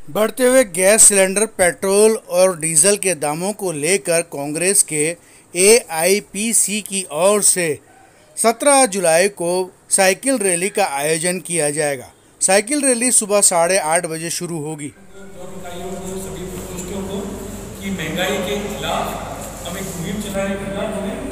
बढ़ते हुए gas cylinder, petrol और डीजल के दामों को लेकर कांग्रेस के एआईपीसी की ओर से 17 जुलाई को साइकिल रैली का आयोजन किया जाएगा। साइकिल रैली सुबह 8:30 बजे शुरू होगी। दोनों इकाइयों को, सभी प्रकोष्ठों को कि महंगाई के खिलाफ हम एक मुहिम चलाए करना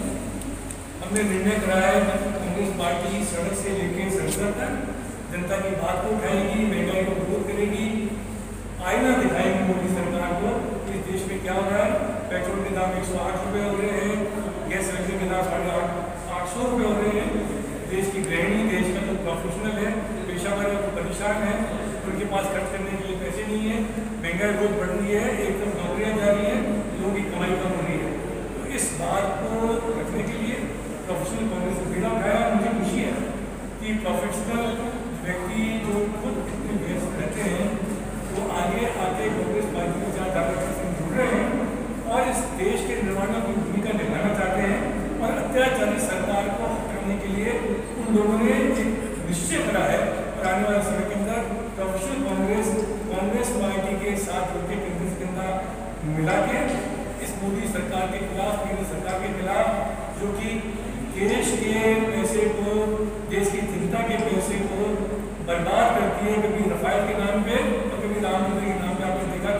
हमने निर्णय कराया है कि कांग्रेस पार्टी सड़क से लेकर संसद तक जनता की बात को उठाएगी, महंगाई को दूर करेगी, आईना दिखाएंगे मोदी सरकार को कि इस देश में क्या हो रहा है। पेट्रोल के दाम 108 रुपये हो रहे हैं, गैस सिलेंडर के दाम 850 रुपये हो रहे हैं। देश की गृहिणी, देश का जो प्रोफेशनल है, पेशा है, वो परेशान है, उनके पास खर्च करने के लिए पैसे नहीं है, महंगाई रोज बढ़ रही है, एकदम नौकरियाँ जा रही है, लोगों की कमाई कम हो रही है। तो इस बात को रखने के लिए प्रोफेशनल कांग्रेस ने बीड़ा उठाया। मुझे खुशी है कि प्रोफेशनल व्यक्ति जो खुद इतने व्यस्त रहते हैं वो आगे आके कांग्रेस पार्टी के विचारधारा से जुड़ रहे हैं और इस देश के निर्माण में भूमिका निभाना चाहते हैं। और अत्याचारी सरकार को हटाने के लिए उन लोगों ने एक निश्चय करा है और आने वाले समय के अंदर प्रोफेशनल कांग्रेस पार्टी के साथ उनके केंद्र के अंदर मिला के इस मोदी सरकार के खिलाफ, केंद्र सरकार के खिलाफ, जो कि देश के पैसे को, देश की जनता के पैसे को बर्बाद करती है, कभी रफाल के नाम पे और कभी राम मंदिर के नाम पे। आपने देखा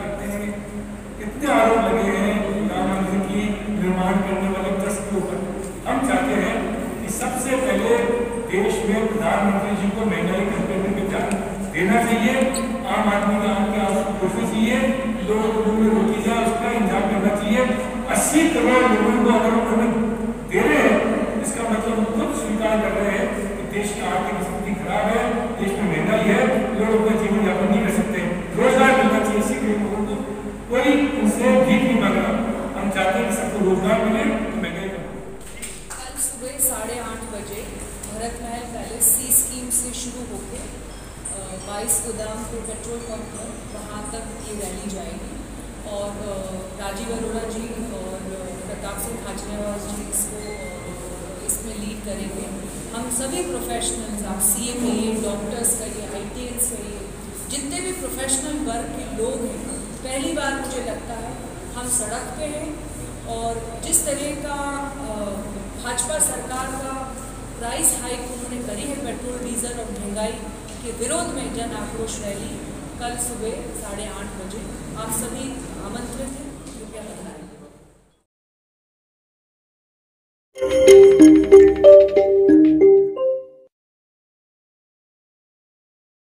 कितने आरोप लगे हैं राम मंदिर की निर्माण करने वाले ट्रस्ट के ऊपर। हम चाहते हैं कि सबसे पहले देश में प्रधानमंत्री जी को महंगाई कंट्रोल पे ध्यान देना चाहिए, आम आदमी का आम के पोषण चाहिए, लोगों में रोकी जाए उसका इंतजाम करना चाहिए। 80 करोड़ लोगों को अगर उन्होंने दे रहे हैं, इसका मतलब हम खुद स्वीकार कर रहे हैं कि देश की आर्थिक स्थिति खराब है, देश में महंगाई है, लोग अपना जीवन यापन नहीं कर सकते, रोजगार मिलना चाहिए। इसी के लोगों को कोई उनसे भीख नहीं मांग रहा, हम चाहते हैं कि सबको रोजगार मिले, महंगाई कम। कल सुबह 8:30 बजे भरत महल पैलेस सी स्कीम से शुरू होकर 22 गोदाम के पेट्रोल पंप पर वहाँ तक ये रैली जाएगी और राजीव अरोड़ा जी और प्रताप सिंह खाचरियावास जी इसमें लीड करेंगे। हम सभी प्रोफेशनल्स, आप CMA, डॉक्टर्स कहिए, ITNs कहिए, जितने भी प्रोफेशनल वर्ग के लोग हैं, पहली बार मुझे लगता है हम सड़क पे हैं। और जिस तरह का भाजपा सरकार का प्राइस हाइक उन्होंने करी है पेट्रोल, डीजल और महंगाई के विरोध में जन आक्रोश रैली कल सुबह 8:30 बजे। आप सभी आमंत्रित हैं, कृपया बताएं।